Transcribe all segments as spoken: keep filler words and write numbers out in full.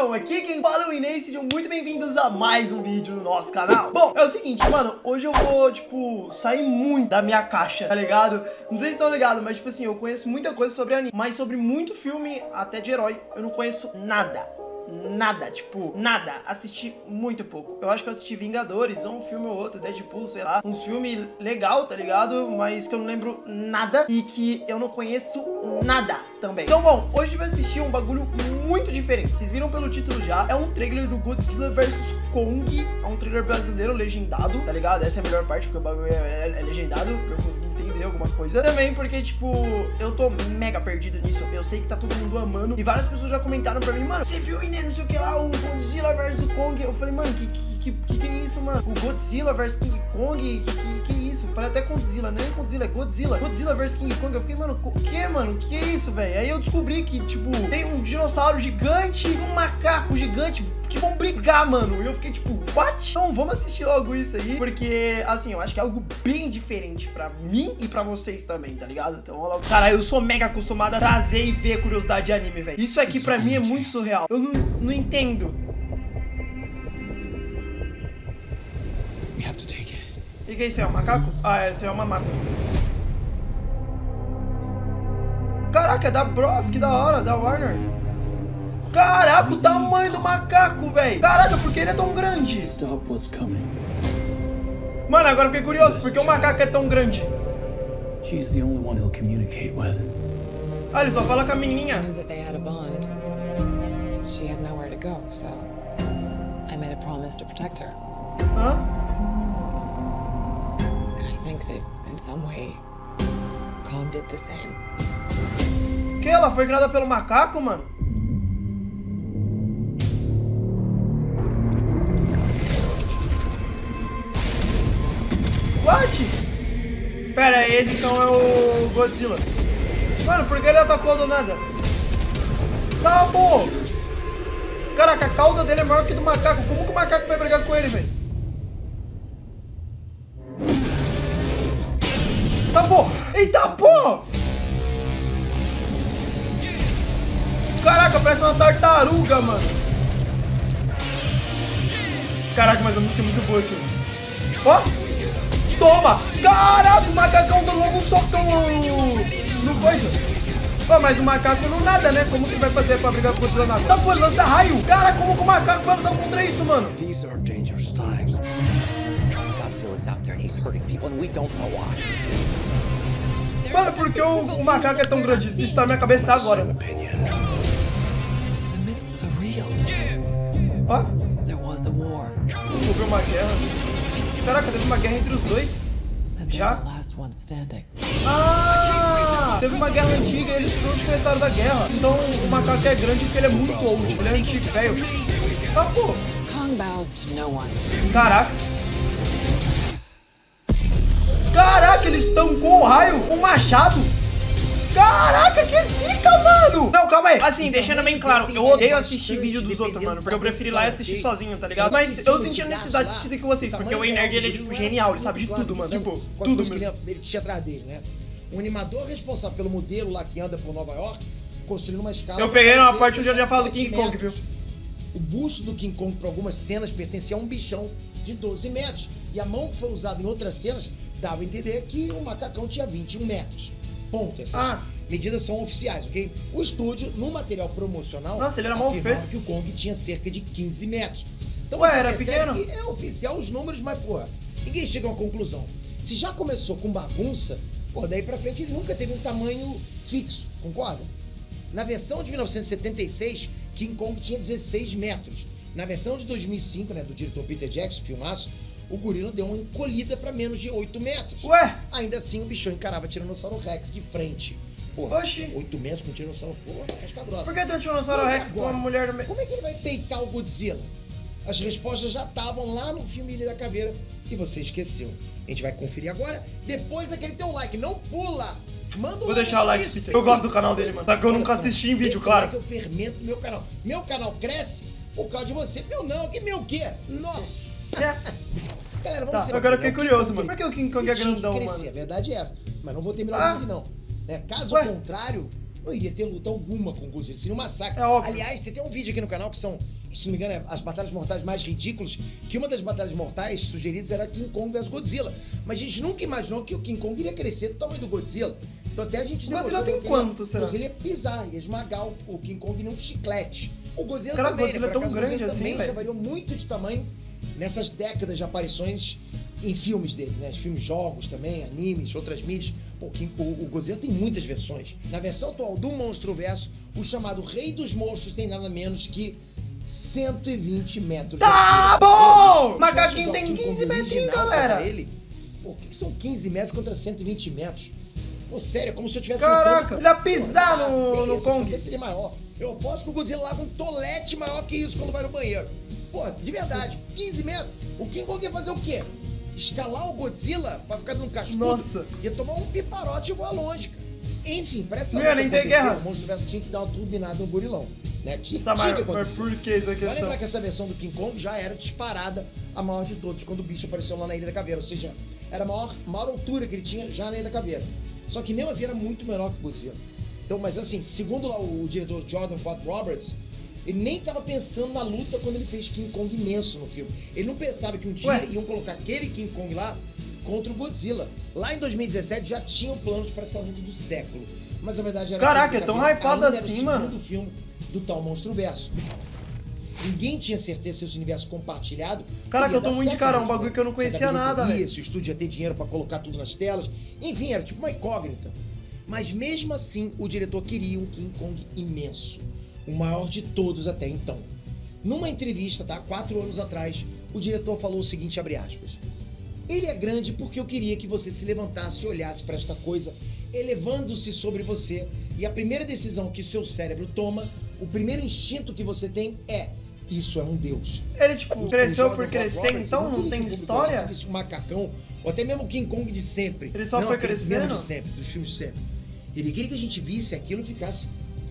Então, aqui quem fala é o Inês, sejam muito bem-vindos a mais um vídeo no nosso canal. Bom, é o seguinte, mano, hoje eu vou, tipo, sair muito da minha caixa, tá ligado? Não sei se estão ligados, mas, tipo assim, eu conheço muita coisa sobre anime, mas sobre muito filme, até de herói, eu não conheço nada. Nada, tipo, nada. Assisti muito pouco. Eu acho que eu assisti Vingadores, ou um filme ou outro, Deadpool, sei lá. Um filme legal, tá ligado? Mas que eu não lembro nada e que eu não conheço nada também. Então, bom, hoje a gente vai assistir um bagulho muito diferente. Vocês viram pelo título já. É um trailer do Godzilla versus Kong. É um trailer brasileiro legendado, tá ligado? Essa é a melhor parte, porque o bagulho é, é, é legendado, pra eu conseguir entender alguma coisa. Também porque, tipo, eu tô mega perdido nisso. Eu sei que tá todo mundo amando. E várias pessoas já comentaram pra mim, mano, você viu, Inês, não sei o que lá, o Godzilla versus Kong. Eu falei, mano, que que, que que é isso, mano? O Godzilla versus King Kong, que que, que é isso? Eu falei até Godzilla, não é Godzilla, é Godzilla. Godzilla versus King Kong. Eu fiquei, mano, o que, mano? O que é isso, velho? Aí eu descobri que, tipo, tem um dinossauro gigante e um macaco gigante que vão brigar, mano. E eu fiquei tipo, what? Então vamos assistir logo isso aí, porque, assim, eu acho que é algo bem diferente pra mim e pra vocês também, tá ligado? Então, olha lá. Cara, eu sou mega acostumado a trazer e ver curiosidade de anime, velho. Isso aqui pra mim é muito surreal. Eu não, não entendo. O que é isso? É um macaco? Ah, esse é uma mata. Caraca, é da Bros, que da hora, da Warner. Caraca, o tamanho do macaco, velho. Caraca, por que ele é tão grande? Mano, agora eu fiquei curioso, por que o macaco é tão grande? Ah, ele só fala com a menininha. Hã? Que ela foi criada pelo macaco, mano? What? Pera aí, esse então é o Godzilla. Mano, por que ele atacou do nada? Tá bom. Caraca, a cauda dele é maior que do macaco. Como que o macaco vai brigar com ele, velho? Tá bom. Eita, pô! Caraca, parece uma tartaruga, mano. Caraca, mas a música é muito boa, tio. Ó! Toma! Caraca, o macacão deu logo um socão no, no coisa. Pô, mas o macaco não nada, né? Como que ele vai fazer pra brigar com o Godzilla nada? Tá, pô, ele lança raio. Cara, como que o macaco vai lutar contra isso, mano? These are dangerous times. Godzilla's out there and he's hurting people and we don't know why. Mano, por que o, o macaco é tão grande? Isso tá na minha cabeça tá agora. Ó. Houve uma guerra. Caraca, teve uma guerra entre os dois. Já? Ah! Teve uma guerra antiga e eles foram de começaram da guerra. Então o macaco é grande porque ele é muito old. Ele é antigo, velho. Ah, pô. Caraca. Caraca, eles tancou o raio com um machado. Caraca, que zica, mano. Não, calma aí. Assim, deixando bem claro, eu odeio assistir vídeo dos outros, mano, porque eu prefiro ir lá e assistir sozinho, tá ligado? Mas eu senti a necessidade de assistir com vocês, porque o Nerd, ele é, tipo, genial. Ele sabe de tudo, mano. Tipo, tudo mesmo. Ele tinha atrás dele, né? O animador responsável pelo modelo lá que anda por Nova York, construindo uma escala... Eu peguei numa parte onde eu já falo do King Kong, viu? O busto do King Kong, para algumas cenas, pertencia a um bichão de doze metros. E a mão que foi usada em outras cenas dava a entender que o macacão tinha vinte e um metros. Ponto. Essas ah. medidas são oficiais, ok? O estúdio, no material promocional, Nossa, ele era mal afirmava que o Kong tinha cerca de quinze metros. Então, ué, era pequeno? Que é oficial os números, mas, porra, ninguém chega a uma conclusão. Se já começou com bagunça, pô, daí pra frente ele nunca teve um tamanho fixo, concorda? Na versão de mil novecentos e setenta e seis, King Kong tinha dezesseis metros. Na versão de dois mil e cinco, né, do diretor Peter Jackson, filmaço, o gorila deu uma encolhida pra menos de oito metros. Ué? Ainda assim, o bichão encarava Tiranossauro Rex de frente. Porra, oxi. oito metros com Tiranossauro, porra, casca grossa. Por que tem um Tiranossauro Rex com uma mulher do meio? Como é que ele vai peitar o Godzilla? As respostas já estavam lá no filme Ilha da Caveira e você esqueceu. A gente vai conferir agora, depois daquele teu like. Não pula! Manda um Vou like. deixar o like, Peter. Eu gosto do canal dele, mano. Só que eu nunca assisti em vídeo, claro. Esse like é o fermento do meu canal. Meu canal cresce por causa de você. Meu não, que meu quê? Nossa! É. Galera, vamos tá, agora eu fiquei curioso, mano. Por que o King Kong é grandão, crescer, mano? A verdade é essa. Mas não vou terminar ah. o vídeo, não. É, caso Ué? contrário, não iria ter luta alguma com o Godzilla, seria um massacre. É óbvio. Aliás, tem até um vídeo aqui no canal que são, se não me engano, é as batalhas mortais mais ridículas, que uma das batalhas mortais sugeridas era King Kong versus Godzilla. Mas a gente nunca imaginou que o King Kong iria crescer do tamanho do Godzilla. Então até a gente... O Godzilla tem quanto, será? O Godzilla ia pisar, ia esmagar o, o King Kong nem um chiclete. O Godzilla Cara, também, o Godzilla né? é tão Por acaso, o grande Godzilla assim, também já velho. variou muito de tamanho nessas décadas de aparições em filmes dele, né? Filmes, jogos também, animes, outras mídias. Pô, o, o Godzilla tem muitas versões. Na versão atual do Monstroverso, o chamado Rei dos Monstros tem nada menos que cento e vinte metros. Tá bom! O macaquinho tem quinze metrinhos, galera. Ele, pô, o que, que são quinze metros contra cento e vinte metros? Pô, sério, é como se eu tivesse... Caraca, um ele ia pisar Pô, no, beleza, no Kong. Esse seria maior. Eu aposto que o Godzilla lava um tolete maior que isso quando vai no banheiro. Pô, de verdade, quinze metros. O King Kong ia fazer o quê? Escalar o Godzilla pra ficar dando cascudo? Nossa. Ia tomar um piparote e voar longe, cara. Enfim, pra essa Não ia luta nem ter acontecer, guerra. o Monstro tinha que dar uma turbinada no gorilão. Né? Tinha, Tá, tinha mas, que mas acontecer. por que essa Vai questão? lembrar que essa versão do King Kong já era disparada a maior de todos, quando o bicho apareceu lá na Ilha da Caveira. Ou seja, era a maior, maior altura que ele tinha já na Ilha da Caveira. Só que mesmo assim era muito menor que o Godzilla. Então, mas assim, segundo lá o, o diretor Jordan Vogt Roberts, ele nem estava pensando na luta quando ele fez King Kong imenso no filme. Ele não pensava que um dia Ué? iam colocar aquele King Kong lá contra o Godzilla. Lá em dois mil e dezessete já tinham planos para essa luta do século. Mas a verdade era Caraca, que é tão ainda hypado era assim, o mano. segundo filme do tal Monstroverso. Ninguém tinha certeza se esse universo compartilhado. Caraca, ia eu tô dar muito de certo cara, mesmo, um bagulho né? que eu não Se conhecia a nada, bilheteria, velho. Se o estúdio ia ter dinheiro pra colocar tudo nas telas. Enfim, era tipo uma incógnita. Mas mesmo assim, o diretor queria um King Kong imenso. O maior de todos até então. Numa entrevista, tá? Quatro anos atrás, o diretor falou o seguinte, abre aspas. Ele é grande porque eu queria que você se levantasse e olhasse para esta coisa, elevando-se sobre você. E a primeira decisão que seu cérebro toma, o primeiro instinto que você tem é: isso é um deus. Ele, tipo, O- o cresceu Jordan por Vogt crescer, Roberts, então ele não queria tem que o público história? olhasse, visse um macacão, ou até mesmo o King Kong de sempre. Ele só Não, foi aquele crescendo? mesmo de sempre, dos filmes de sempre. Ele queria que a gente visse aquilo e ficasse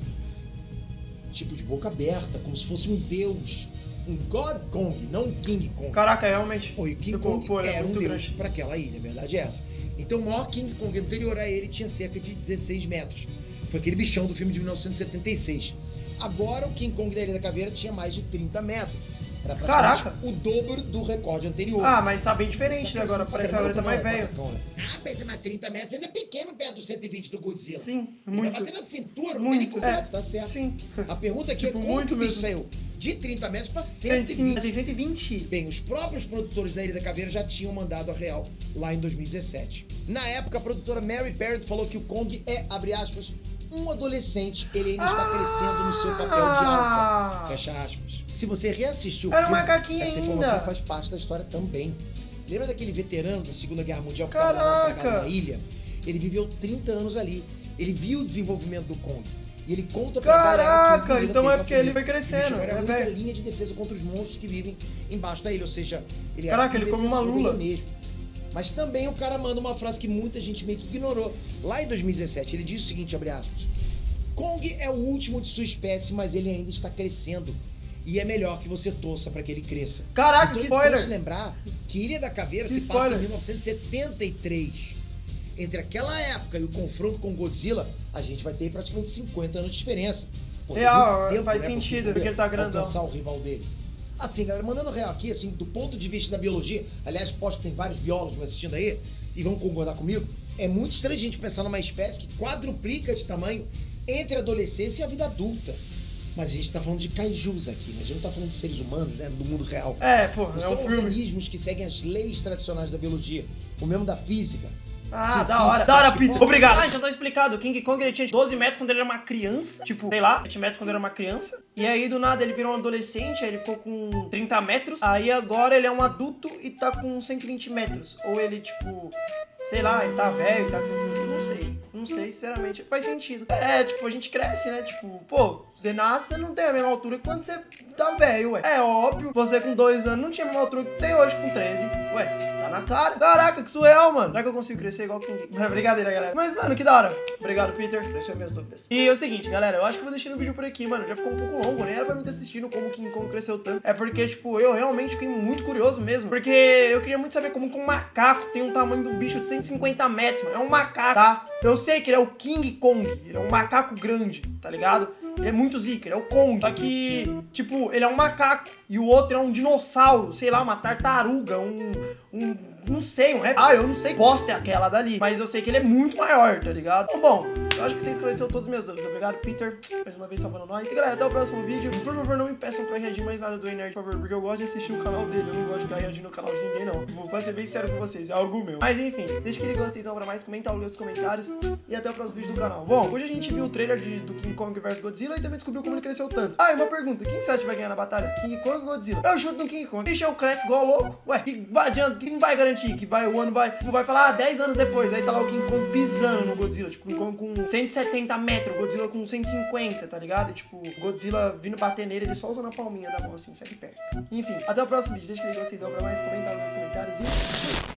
tipo de boca aberta, como se fosse um deus. Um God Kong, não um King Kong. Caraca, realmente. Pô, e King ficou, Kong pô, ele é era um muito deus grande. para aquela ilha, a verdade é essa. Então o maior King Kong anterior a ele tinha cerca de dezesseis metros. Foi aquele bichão do filme de mil novecentos e setenta e seis. Agora o King Kong da Ilha da Caveira tinha mais de trinta metros. Era praticamente Caraca. o dobro do recorde anterior. Ah, mas tá bem diferente né, agora, parece que agora tá mais velho. Ah, mas mais trinta metros, ainda é pequeno perto dos cento e vinte do Godzilla. Sim, Ele muito. vai bater na cintura, não Muito, tem nem completo, é. tá certo. Sim. A pergunta aqui Tipo, é como muito que o bicho mesmo. saiu de trinta metros para cento cento e e cinco, vinte. tem cento e vinte. Bem, os próprios produtores da Ilha da Caveira já tinham mandado a real lá em dois mil e dezessete. Na época, a produtora Mary Parrott falou que o Kong é, abre aspas, um adolescente, ele ainda está Ah! crescendo no seu papel de alfa, fecha aspas. Se você reassistiu o Era um filme, macaquinho essa ainda. informação faz parte da história também. Lembra daquele veterano da Segunda Guerra Mundial que estava Caraca! naufragado na ilha? Ele viveu trinta anos ali. Ele viu o desenvolvimento do Kong. E ele conta pra galera que o Caraca, gorila então teve é a porque ele família. foi crescendo, Ele era é a única velho. linha de defesa contra os monstros que vivem embaixo da ilha. Ou seja, ele era Caraca, tipo ele come uma defensor lula. dele mesmo. Mas também o cara manda uma frase que muita gente meio que ignorou. Lá em dois mil e dezessete, ele diz o seguinte, abre aspas. Kong é o último de sua espécie, mas ele ainda está crescendo. E é melhor que você torça para que ele cresça. Caraca, então, que é importante spoiler! lembrar que Ilha da Caveira Que se passa spoiler. em mil novecentos e setenta e três. Entre aquela época e o confronto com Godzilla, a gente vai ter praticamente cinquenta anos de diferença. Pô, tem Real, muito tempo, faz né, pro sentido, King porque ele tá grandão. alcançar o rival dele. Assim, galera, mandando real aqui, assim, do ponto de vista da biologia, aliás, posto que tem vários biólogos me assistindo aí, e vão concordar comigo, é muito estranho a gente pensar numa espécie que quadruplica de tamanho entre a adolescência e a vida adulta. Mas a gente tá falando de kaijus aqui, né? A gente não tá falando de seres humanos, né? Do mundo real. É, pô, Não é são um filme. organismos que seguem as leis tradicionais da biologia, o mesmo da física. Ah, Sim, da hora. física, Da hora, acho que Peter. pode- Obrigado. Ah, então tá explicado. O King Kong ele tinha doze metros quando ele era uma criança. Tipo, sei lá, sete metros quando ele era uma criança. E aí, do nada, ele virou um adolescente. Aí ele ficou com trinta metros. Aí agora ele é um adulto e tá com cento e vinte metros. Ou ele, tipo, sei lá, ele tá velho e tá com cento e vinte. Não sei. Não sei, sinceramente. Faz sentido. É, tipo, a gente cresce, né? Tipo, pô, você nasce, você não tem a mesma altura que quando você tá velho, ué. É óbvio. Você com dois anos não tinha a mesma altura que tem hoje com treze. Ué, tá na cara. Caraca, que surreal, mano. Será que eu consigo crescer igual o King? Brincadeira, galera. Mas, mano, que da hora. Obrigado, Peter. Deixou minhas dúvidas. E é o seguinte, galera. Eu acho que eu vou deixando o vídeo por aqui, mano. Já ficou um pouco longo, nem era pra mim ter assistido como o King Kong cresceu tanto. É porque, tipo, eu realmente fiquei muito curioso mesmo. Porque eu queria muito saber como que um macaco tem um tamanho do bicho de cento e cinquenta metros, mano. É um macaco, tá? Eu sei sei que ele é o King Kong, ele é um macaco grande, tá ligado? Ele é muito zica, ele é o Kong. Só que, tipo, ele é um macaco e o outro é um dinossauro, sei lá, uma tartaruga, um... um não sei, um rap... Ah, eu não sei que bosta é aquela dali, mas eu sei que ele é muito maior, tá ligado? Então, bom, eu acho que você esclareceu todas as minhas dúvidas. Obrigado, Peter, mais uma vez salvando nós. E galera, até o próximo vídeo. Por favor, não me peçam pra reagir mais nada do Nerd, por favor, porque eu gosto de assistir o canal dele, eu não gosto de ficar reagindo no canal de ninguém, não. Vou ser bem sério com vocês, é algo meu. Mas enfim, deixa aquele gostei pra mais, comenta ali nos comentários e até o próximo vídeo do canal. Bom, hoje a gente viu o trailer de, do King Kong versus Godzilla e também descobriu como ele cresceu tanto. Ah, e uma pergunta, quem você acha que vai ganhar na batalha? King Kong ou Godzilla? Eu chuto no King Kong. Deixa eu cresce igual louco. Ué, que vai adianta, que não vai garantir que vai, o ano vai, não vai falar, ah, dez anos depois, aí tá lá o King Kong pisando no Godzilla, tipo, King Kong com cento e setenta metros, Godzilla com cento e cinquenta, tá ligado? E, tipo, Godzilla vindo bater nele, ele só usando a palminha da mão assim, segue perto. Enfim, até o próximo vídeo, deixa aquele gostei pra mais, comenta nos comentários e...